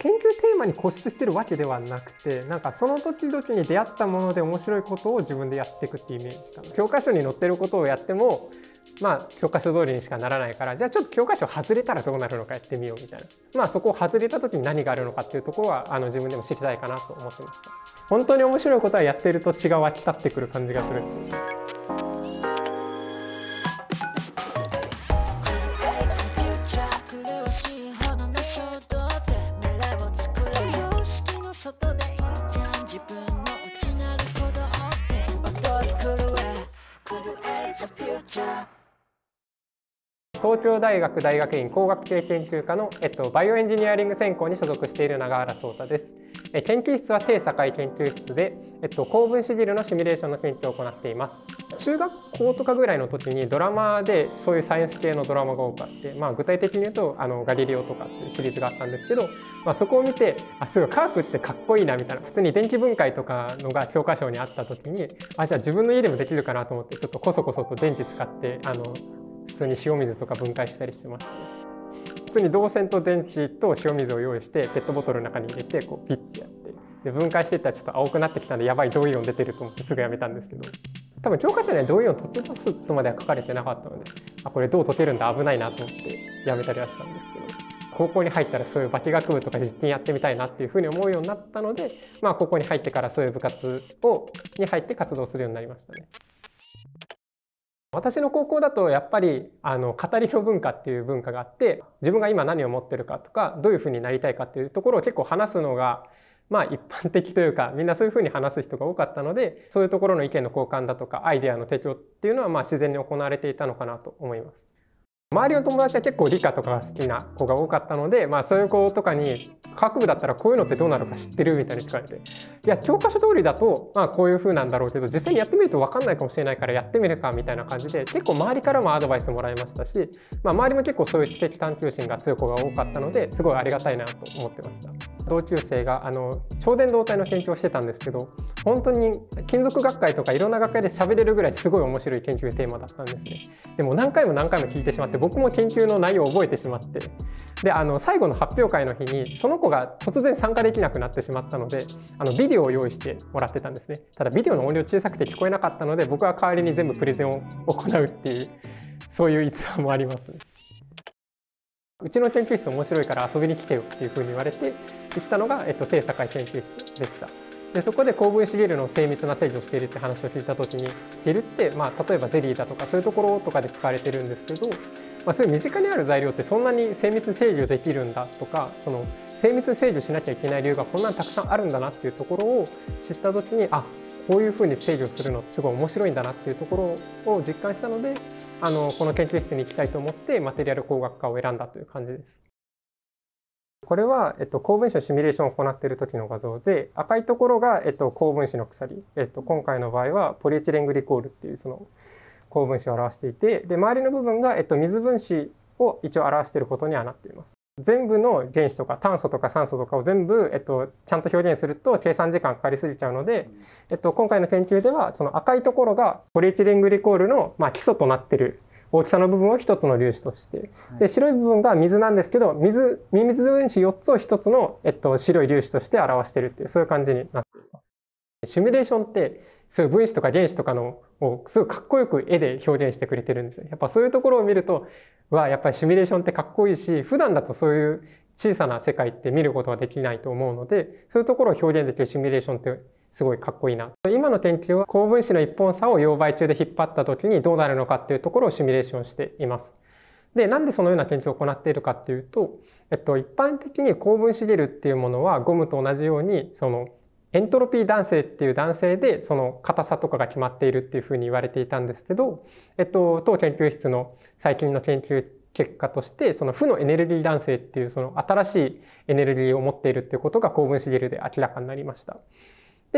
研究テーマに固執してるわけではなくて、なんかその時々に出会ったもので面白いことを自分でやっていくっていうイメージかな。教科書に載ってることをやっても教科書通りにしかならないから、じゃあちょっと教科書外れたらどうなるのかやってみようみたいな、そこを外れた時に何があるのかっていうところは自分でも知りたいかなと思ってました。本当に面白いことはやっていると血が湧き立ってくる感じがする。東京大学大学院工学系研究科の、バイオエンジニアリング専攻に所属している永原壮太です。研究室は低境研究室で、高分子ビルのシミュレーションの研究を行っています。中学校とかぐらいの時にドラマでそういうサイエンス系のドラマが多くあって、具体的に言うとガリレオとかっていうシリーズがあったんですけど、そこを見てすごい科学ってかっこいいなみたいな、普通に電気分解とかのが教科書にあった時にじゃあ自分の家でもできるかなと思って、ちょっとこそこそと電池使って普通に塩水とか分解したりしてましたね。普通に導線と電池と塩水を用意してペットボトルの中に入れてピッてやって、で分解していったらちょっと青くなってきたんでやばい銅イオン出てると思ってすぐやめたんですけど、多分教科書には銅イオン溶け出すとまでは書かれてなかったので、これ銅溶けるんだ危ないなと思ってやめたりはしたんですけど、高校に入ったらそういう化学部とか実験やってみたいなっていうふうに思うようになったので、高校に入ってからそういう部活に入って活動するようになりましたね。私の高校だとやっぱり語りの文化っていう文化があって、自分が今何を持ってるかとかどういうふうになりたいかっていうところを結構話すのが一般的というか、みんなそういうふうに話す人が多かったので、そういうところの意見の交換だとかアイデアの提供っていうのは自然に行われていたのかなと思います。周りの友達は結構理科とかが好きな子が多かったので、そういう子とかに科学部だったらこういうのってどうなるか知ってるみたいに聞かれて、いや教科書通りだとこういう風なんだろうけど、実際にやってみると分かんないかもしれないからやってみるかみたいな感じで、結構周りからもアドバイスもらいましたし、周りも結構そういう知的探求心が強い子が多かったので、すごいありがたいなと思ってました。同級生が超電導体の研究をしてたんですけど、本当に金属学会とかいろんな学会で喋れるぐらいすごい面白い研究テーマだったんですね。でも何回も聞いてしまって、僕も研究の内容を覚えてしまって、で最後の発表会の日にその子が突然参加できなくなってしまったので、ビデオを用意してもらってたんですね。ただビデオの音量小さくて聞こえなかったので、僕は代わりに全部プレゼンを行うっていう、そういう逸話もありますね。うちの研究室面白いから遊びに来てよっていうふうに言われて行ったのが、低境研究室でした。でそこで高分子ゲルの精密な制御をしているって話を聞いた時に、ゲルって、例えばゼリーだとかそういうところとかで使われてるんですけど、そういう身近にある材料ってそんなに精密に制御できるんだとか、その精密に制御しなきゃいけない理由がこんなにたくさんあるんだなっていうところを知った時に、こういうふうに制御するのすごい面白いんだなっていうところを実感したので、この研究室に行きたいと思ってマテリアル工学科を選んだという感じです。これは、高分子のシミュレーションを行っている時の画像で、赤いところが、高分子の鎖、今回の場合はポリエチレングリコールっていうその高分子を表していて、で周りの部分が、水分子を一応表していることにはなっています。全部の原子とか炭素とか酸素とかを全部、ちゃんと表現すると計算時間かかりすぎちゃうので、今回の研究ではその赤いところがポリエチレングリコールの、基礎となっている大きさの部分を一つの粒子として、で白い部分が水なんですけど、ミミズ分子4つを一つの、白い粒子として表しているっていう、そういう感じになっています。シミュレーションってそういう分子とか原子とかのをすごいかっこよく絵で表現してくれてるんですよ。やっぱそういうところを見るとやっぱりシミュレーションってかっこいいし、普段だとそういう小さな世界って見ることはできないと思うので、そういうところを表現できるシミュレーションってすごいかっこいいな。今の研究は高分子の一本差を溶媒中で引っ張った時にどうなるのかっていうところをシミュレーションしています。で、なんでそのような研究を行っているかっていうと、一般的に高分子ゲルっていうものはゴムと同じようにそのエントロピー弾性っていう弾性でその硬さとかが決まっているっていうふうに言われていたんですけど、当研究室の最近の研究結果として、その負のエネルギー弾性っていうその新しいエネルギーを持っているっていうことが高分子ゲルで明らかになりました。で、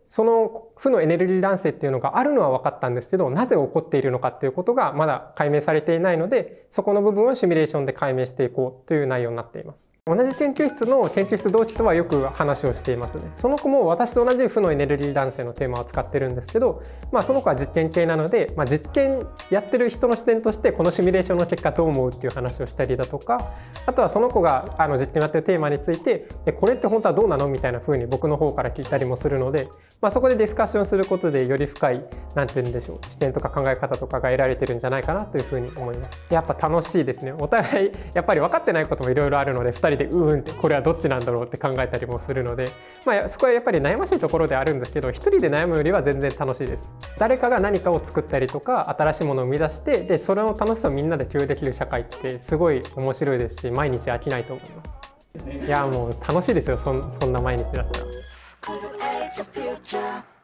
その負のエネルギー乱世っていうのがあるのは分かったんですけど、なぜ起こっているのかっていうことがまだ解明されていないので、そこの部分をシミュレーションで解明していこうという内容になっています。同じ研究室の研究室同期とはよく話をしていますね。その子も私と同じ負のエネルギー乱世のテーマを使ってるんですけど、その子は実験系なので、実験やってる人の視点としてこのシミュレーションの結果どう思うっていう話をしたりだとか、あとはその子が実験やってるテーマについてこれって本当はどうなのみたいな風に僕の方から聞いたりもするので、そこでディスカッションすることでより深いなんて言うんでしょう、視点とか考え方とかが得られてるんじゃないかなという風に思います。やっぱ楽しいですね。お互いやっぱり分かってないこともいろいろあるので、2人でってこれはどっちなんだろうって考えたりもするので、そこはやっぱり悩ましいところであるんですけど、1人で悩むよりは全然楽しいです。誰かが何かを作ったりとか新しいものを生み出して、でそれの楽しさをみんなで共有できる社会ってすごい面白いですし、毎日飽きないと思います。いやもう楽しいですよ、そんな毎日だったら。